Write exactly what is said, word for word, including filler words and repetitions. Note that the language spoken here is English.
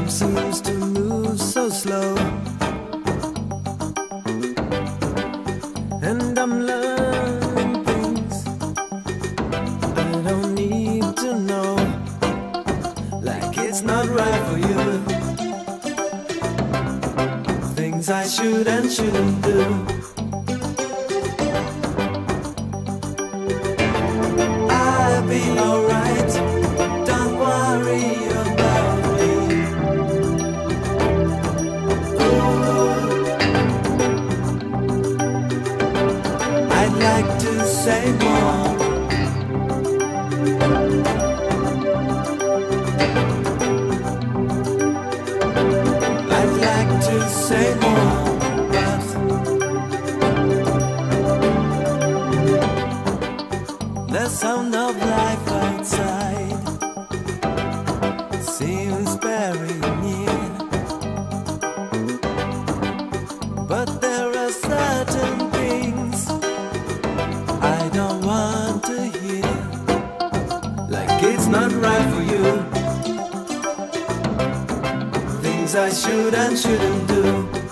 Time seems to move so slow, and I'm learning things I don't need to know. Like it's not right for you, things I should and shouldn't do. I'll be alright, don't worry about me. Ooh. I'd like to say more, I'd like to say more, but the sound of life outside seems very near, but there are certain things I don't want to hear. Like it's not right for you, things I should and shouldn't do.